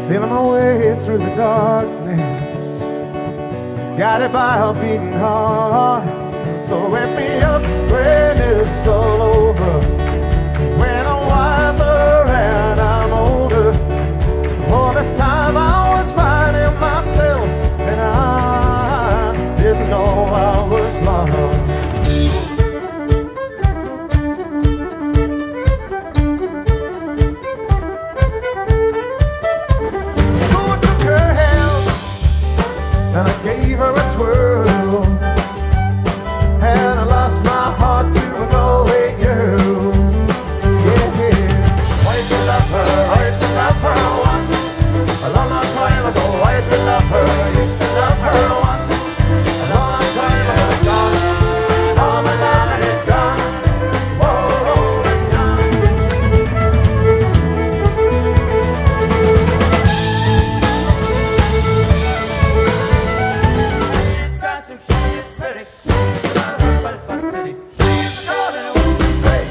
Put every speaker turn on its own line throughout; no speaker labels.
feeling my way through the darkness, guided by a beating heart. So wake me up when it's all over, when I'm wiser and I'm older. All this time I was finding myself, and I didn't know I was lost. So I took her hand and I gave her a twirl, and I lost my heart to a go-away girl. Yeah, I used to love her, I used to love her once, a long, long time ago. I used to love her, I used to love her once, a long, long time ago. It's gone, all my love and it's gone. Whoa, oh, it's gone. She's got some, she's pretty, she's got a Belfast City, she's got an old place.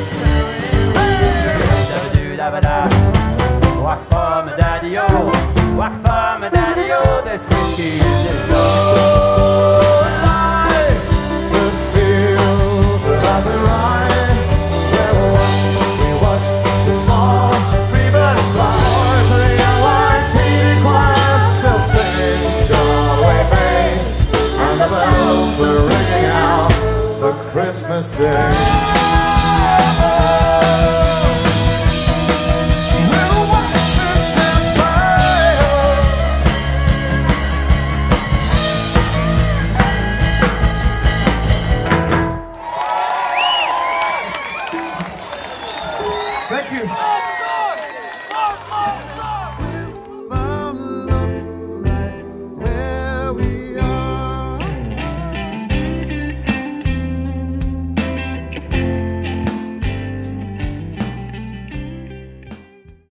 Da-ba-do-da-ba-da. Walk for my daddy-o, walk for my daddy-o, there's whiskey in the low life. The fields of the Rhine, where we watched the small rebus flowers, the young white Peter choir still singing Galway Bay, and the bells were ringing out for Christmas Day.